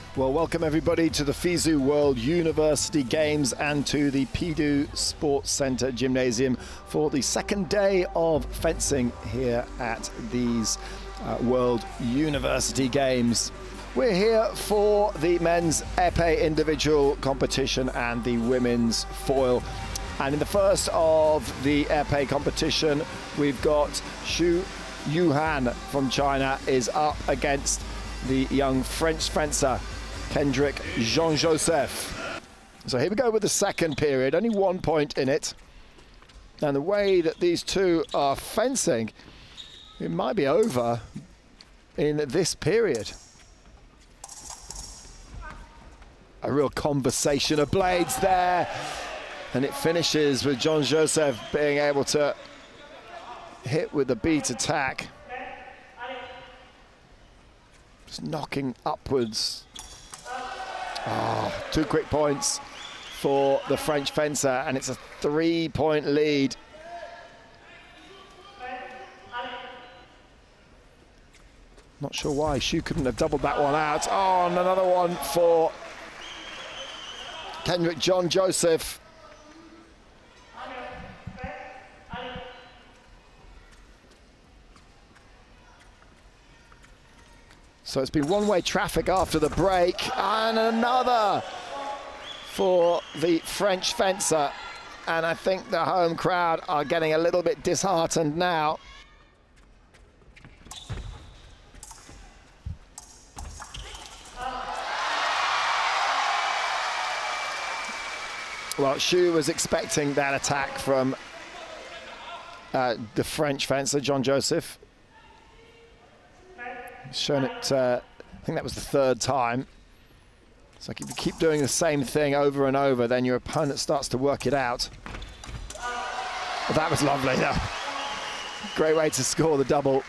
Well, welcome everybody to the FISU World University Games and to the Pidou Sports Centre Gymnasium for the second day of fencing here at these World University Games. We're here for the men's épée individual competition and the women's foil. And in the first of the épée competition, we've got Xu Yuhan from China is up against the young French fencer, Kendrick Jean-Joseph. So here we go with the second period, only 1 point in it. And the way that these two are fencing, it might be over in this period. A real conversation of blades there. And it finishes with Jean-Joseph being able to hit with the beat attack. Just knocking upwards. Oh, 2 quick points for the French fencer, and it's a 3-point lead. Not sure why Xu couldn't have doubled that one out. Oh, and another one for Kendrick Jean-Joseph. So it's been one-way traffic after the break, and another for the French fencer. And I think the home crowd are getting a little bit disheartened now. Well, Xu was expecting that attack from the French fencer, Jean-Joseph. Shown it, I think that was the third time. It's like if you keep doing the same thing over and over, then your opponent starts to work it out. Well, that was lovely, though. Great way to score the double.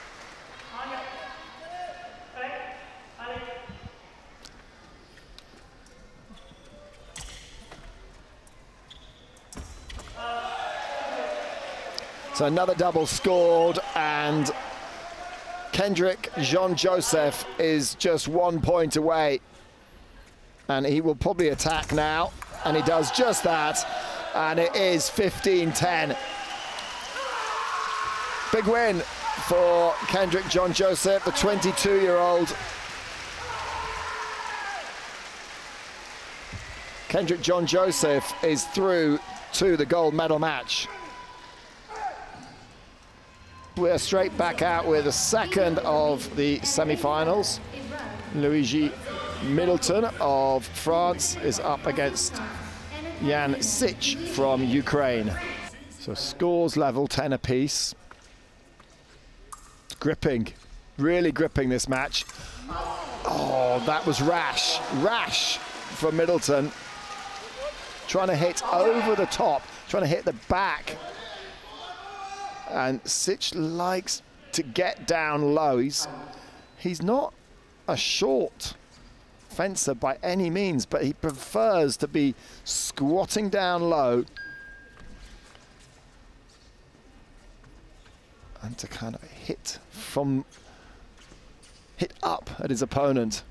So another double scored, and Kendrick Jean-Joseph is just 1 point away, and he will probably attack now, and he does just that, and it is 15-10. Big win for Kendrick Jean-Joseph, the 22-year-old. Kendrick Jean-Joseph is through to the gold medal match. We're straight back out with the second of the semi-finals. Luigi Middleton of France is up against Jan Sich from Ukraine. So scores level 10 apiece. Gripping, really gripping this match. Oh, that was rash from Middleton. Trying to hit over the top, trying to hit the back. And Sich likes to get down low. He's not a short fencer by any means, but he prefers to be squatting down low and to kind of hit up at his opponent.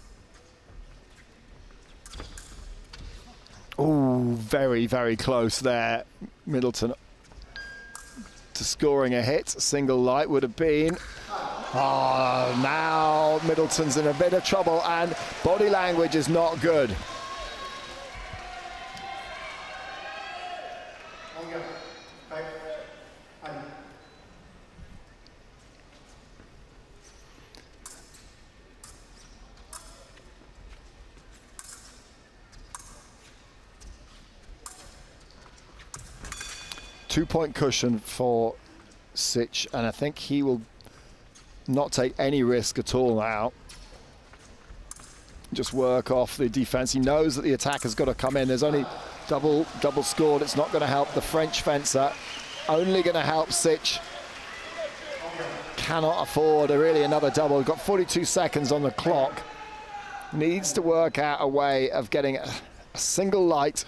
Oh, very, very close there. Middleton to scoring a hit. Single light would have been. Oh, now Middleton's in a bit of trouble, and body language is not good. Two-point cushion for Sich, and I think he will not take any risk at all now. Just work off the defense. He knows that the attack has got to come in. There's only double scored. It's not going to help the French fencer. Only going to help Sich. Cannot afford really another double. We've got 42 seconds on the clock. Needs to work out a way of getting a single light.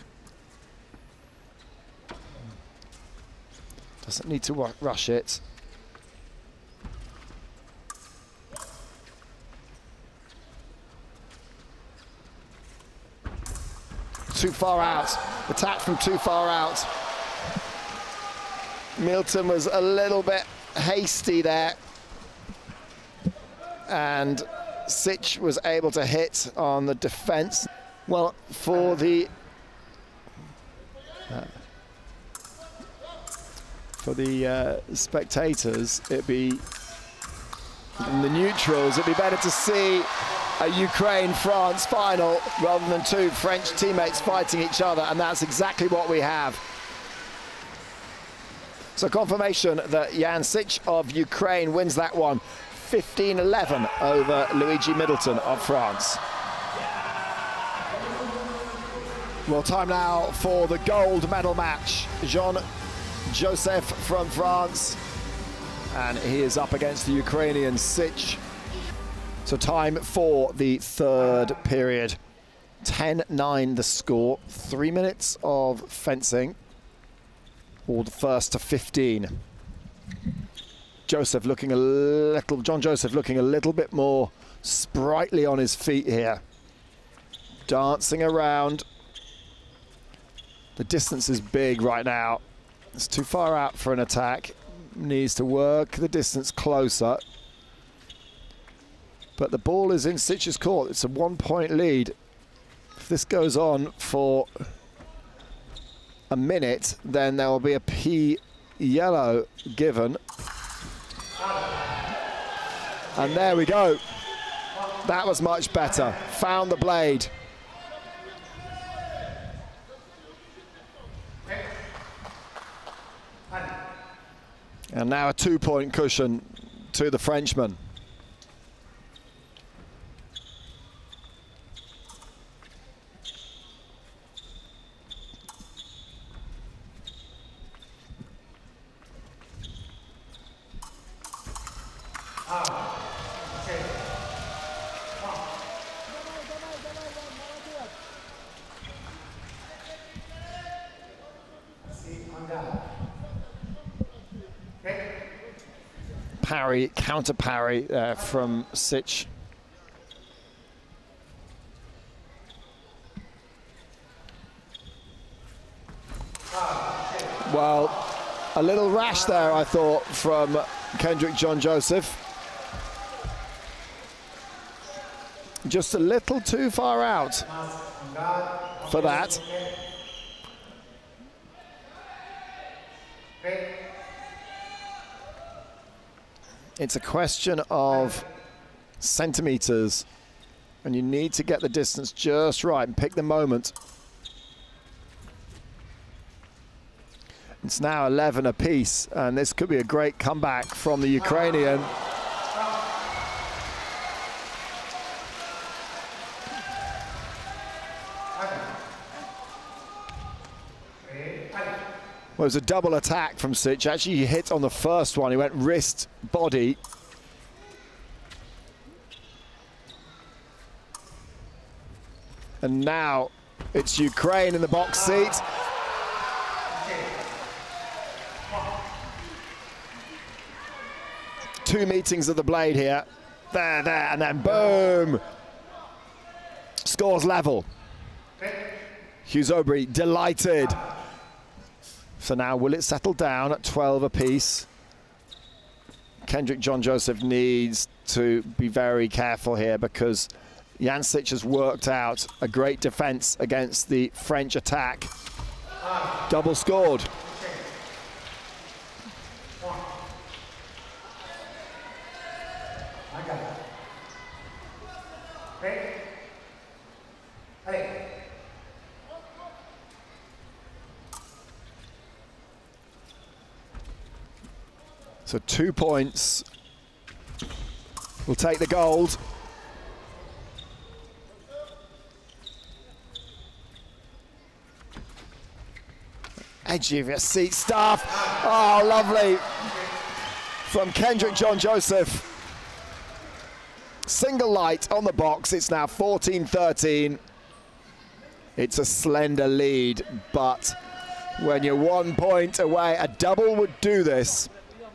Doesn't need to rush it. too far out. Attack from too far out. Milton was a little bit hasty there. And Sic was able to hit on the defense. Well, for the spectators, it'd be, in the neutrals, it'd be better to see a Ukraine-France final rather than two French teammates fighting each other, and that's exactly what we have. So confirmation that Jan Sic of Ukraine wins that one, 15-11 over Luigi Middleton of France. Well, time now for the gold medal match. Jean-Joseph from France, and he is up against the Ukrainian Sic. So time for the third period. 10-9 the score, 3 minutes of fencing, or the first to 15. John Joseph looking a little bit more sprightly on his feet here. Dancing around. The distance is big right now. It's too far out for an attack. Needs to work the distance closer. But the ball is in Sic's court. It's a 1-point lead. If this goes on for a minute, then there will be a P yellow given. And there we go. That was much better. Found the blade. And now a 2-point cushion to the Frenchman. Parry, counter parry from Sic. Well, a little rash there, I thought, from Kendrick John Joseph. Just a little too far out for that. It's a question of centimeters, and you need to get the distance just right and pick the moment. It's now 11 apiece, and this could be a great comeback from the Ukrainian. Well, it was a double attack from Sic. Actually, he hit on the first one. He went wrist, body. And now it's Ukraine in the box seat. Two meetings of the blade here. There, and then boom. Scores level. Hughes Aubrey delighted. So now, will it settle down at 12 apiece? Kendrick John Joseph needs to be very careful here, because Jan Sic has worked out a great defense against the French attack. Double scored. So 2 points. We'll take the gold. Edgy of your seat stuff. Oh, lovely. From Kendrick John Joseph. Single light on the box. It's now 14-13. It's a slender lead, but when you're 1 point away, a double would do this.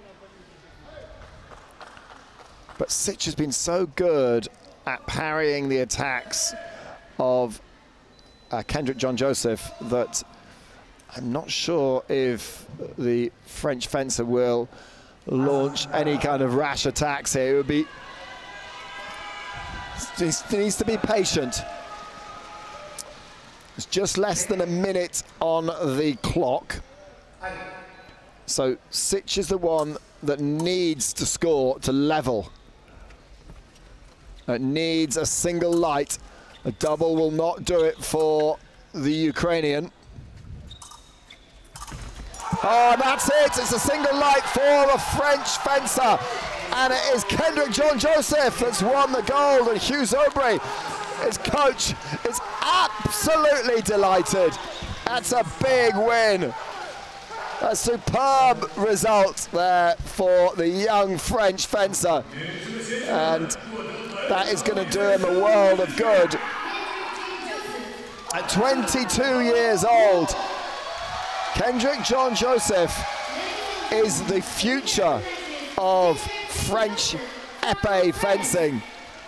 But Sic has been so good at parrying the attacks of Kendrick John Joseph that I'm not sure if the French fencer will launch any kind of rash attacks here. It would be, he needs to be patient. It's just less than a minute on the clock. So Sich is the one that needs to score to level. It needs a single light. A double will not do it for the Ukrainian. Oh, that's it. It's a single light for a French fencer. And it is Kendrick John Joseph that's won the gold. And Hugh Zobri, his coach, is absolutely delighted. That's a big win. A superb result there for the young French fencer. And that is going to do him a world of good. At 22 years old, Kendrick John Joseph is the future of French épée fencing.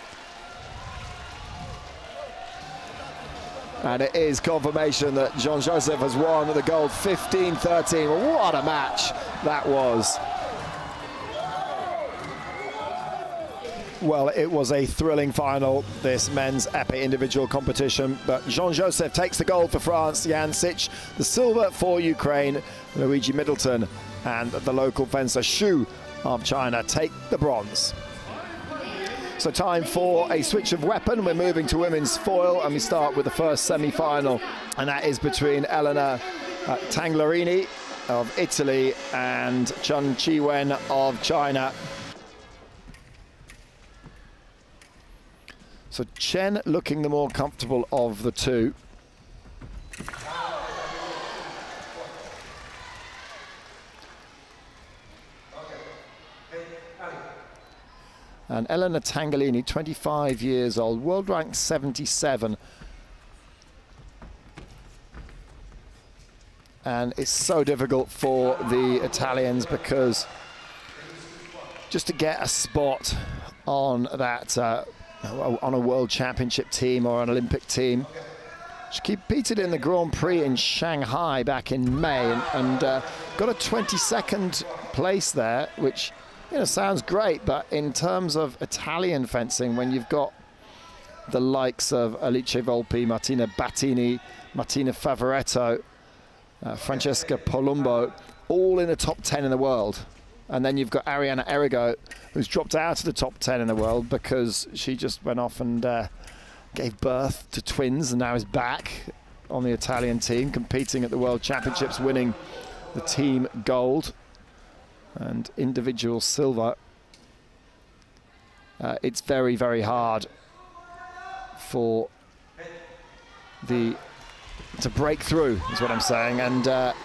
And it is confirmation that John Joseph has won the gold 15-13. What a match that was. Well, it was a thrilling final, this men's épée individual competition, but John Joseph takes the gold for France, Jan Sich the silver for Ukraine, Luigi Middleton and the local fencer Xu of China take the bronze. So time for a switch of weapon. We're moving to women's foil, and we start with the first semi-final, and that is between Elena Tanglerini of Italy and Chen Qiwen of China. So Chen looking the more comfortable of the two. And Elena Tanglerini, 25 years old, world rank 77. And it's so difficult for the Italians because just to get a spot on that on a world championship team or an Olympic team. She competed in the Grand Prix in Shanghai back in May and got a 22nd place there, which, you know, sounds great, but in terms of Italian fencing, when you've got the likes of Alice Volpi, Martina Battini, Martina Favoretto, Francesca Palumbo, all in the top 10 in the world. And then you've got Ariana Errigo, who's dropped out of the top 10 in the world because she just went off and gave birth to twins and now is back on the Italian team, competing at the World Championships, winning the team gold and individual silver. It's very, very hard to break through, is what I'm saying. And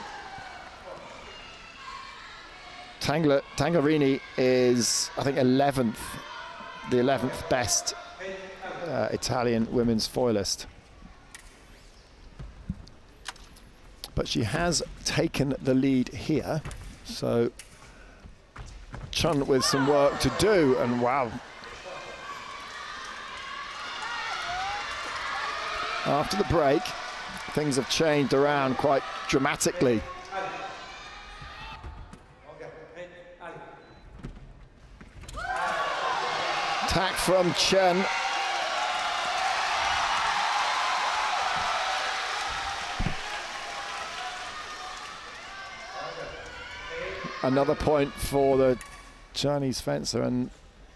Tanglerini is, I think, 11th, the 11th best Italian women's foilist. But she has taken the lead here, so Chen with some work to do, and wow. After the break, things have changed around quite dramatically. Attack from Chen. Another point for the Chinese fencer, and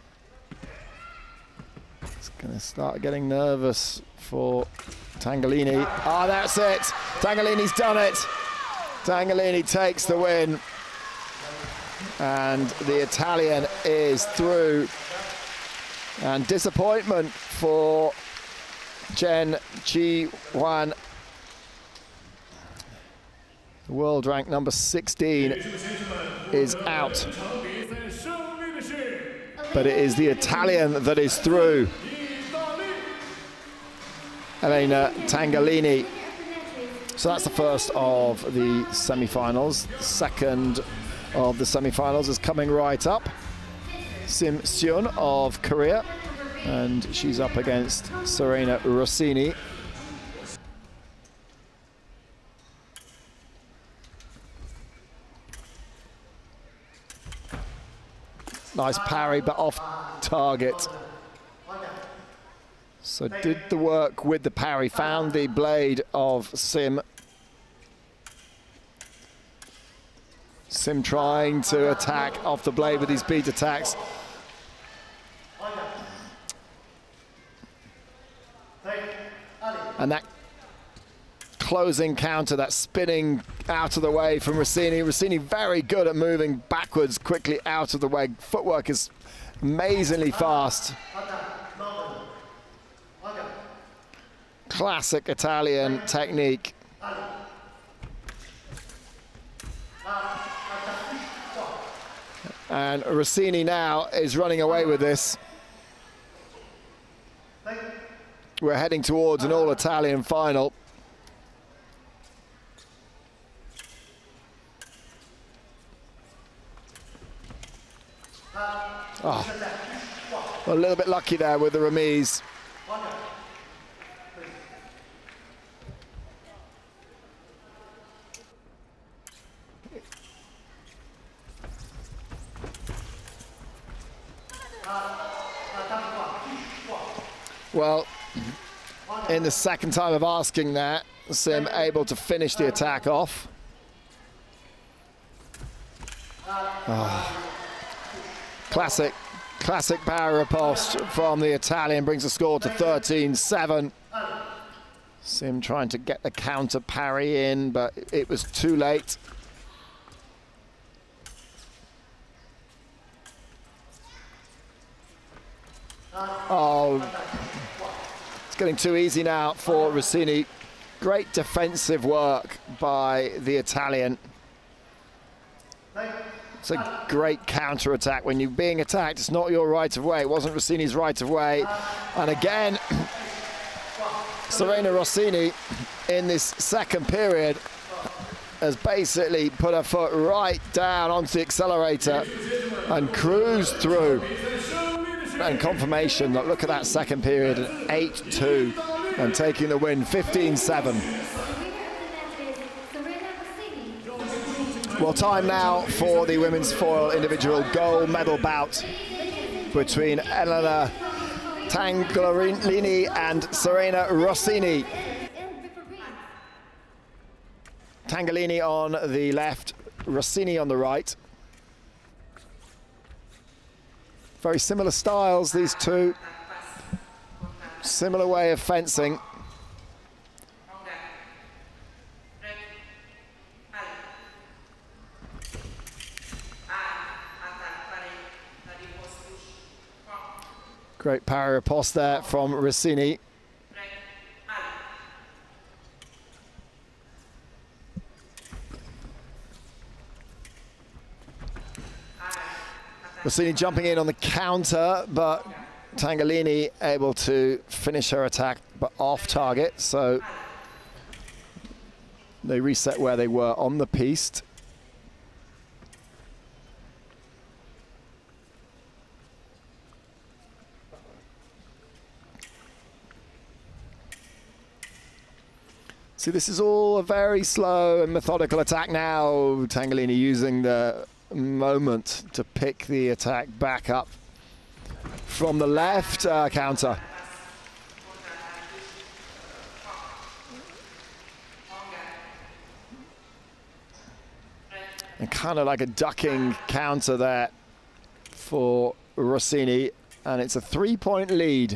it's going to start getting nervous for Tanglerini. Ah, that's it. Tangolini's done it. Tanglerini takes the win, and the Italian is through. And disappointment for Chen Qiwen. World rank number 16 is out. But it is the Italian that is through. Elena Tanglerini. So that's the first of the semi-finals. The second of the semi-finals is coming right up. Sim Seon of Korea, and she's up against Serena Rossini. Nice parry, but off target. So did the work with the parry, found the blade of Sim. Sim trying to attack off the blade with these beat attacks. And that closing counter, that spinning out of the way from Rossini. Rossini very good at moving backwards quickly out of the way. Footwork is amazingly fast. Classic Italian technique. And Rossini now is running away with this. We're heading towards an all-Italian final. Oh, a little bit lucky there with the remise. Well, in the second time of asking that, Sim able to finish the attack off. Oh. Classic power riposte from the Italian, brings the score to 13-7. Sim trying to get the counter parry in, but it was too late. Oh, it's getting too easy now for Rossini. Great defensive work by the Italian. It's a great counter-attack. When you're being attacked, it's not your right of way. It wasn't Rossini's right of way. And again, Serena Rossini in this second period has basically put her foot right down onto the accelerator and cruised through. And confirmation that, look at that second period, at 8-2 and taking the win, 15-7. Well, time now for the women's foil individual gold medal bout between Elena Tangolini and Serena Rossini. Tangolini on the left, Rossini on the right. Very similar styles, these two. Similar way of fencing. Great parry riposte there from Rossini. Rossini jumping in on the counter, but Tangolini able to finish her attack, but off target. So they reset where they were on the piste. See, this is all a very slow and methodical attack now. Tangolini using the moment to pick the attack back up from the left counter. And kind of like a ducking counter there for Rossini, and it's a 3-point lead.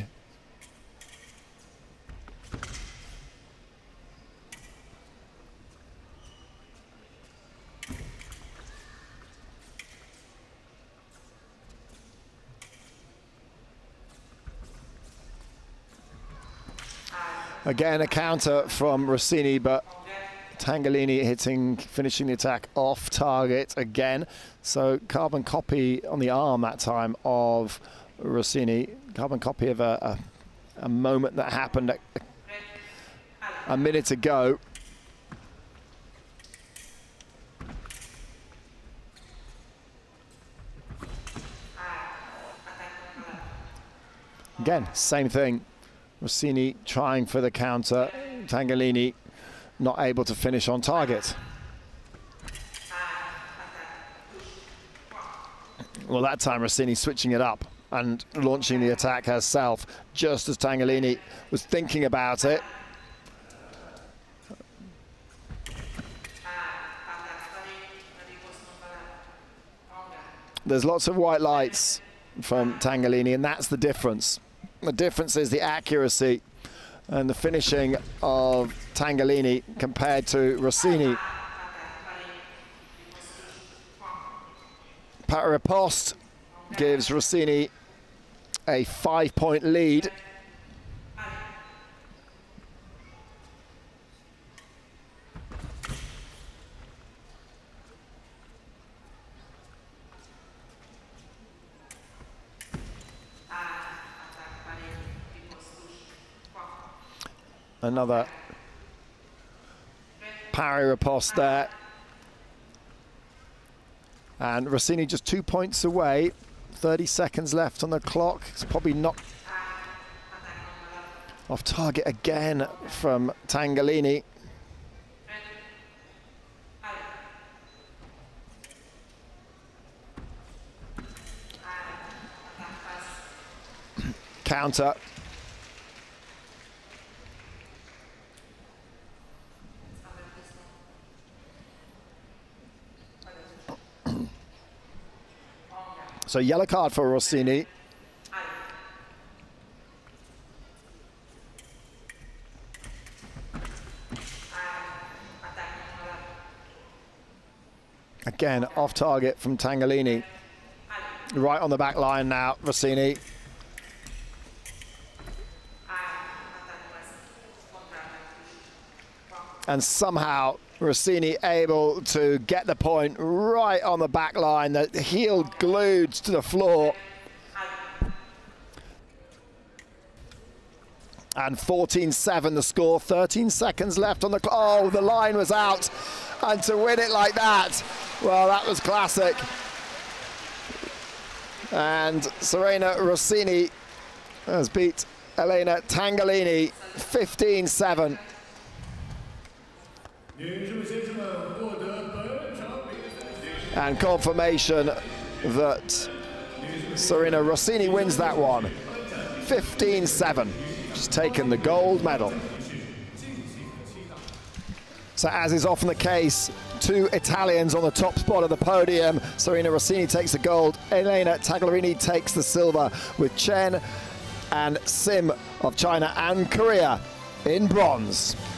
Again, a counter from Rossini, but Tangolini finishing the attack off target again. So carbon copy on the arm that time of Rossini. Carbon copy of a moment that happened a minute ago. Again, same thing. Rossini trying for the counter. Tangolini not able to finish on target. Well, that time Rossini switching it up and launching the attack herself, just as Tangolini was thinking about it. There's lots of white lights from Tangolini, and that's the difference. The difference is the accuracy and the finishing of Tangolini compared to Rossini. Pat Riposte gives Rossini a 5-point lead. Another parry riposte there. And Rossini just 2 points away. 30 seconds left on the clock. It's probably not off target again from Tangolini. Counter. So yellow card for Rossini. Again, off target from Tangolini. Right on the back line now, Rossini. And somehow Rossini able to get the point right on the back line, the heel glued to the floor. And 14-7 the score, 13 seconds left on the clock. Oh, the line was out. And to win it like that, well, that was classic. And Serena Rossini has beat Elena Tangolini 15-7. And confirmation that Serena Rossini wins that one. 15-7. She's taken the gold medal. So as is often the case, two Italians on the top spot of the podium. Serena Rossini takes the gold. Elena Tangolini takes the silver, with Chen and Sim of China and Korea in bronze.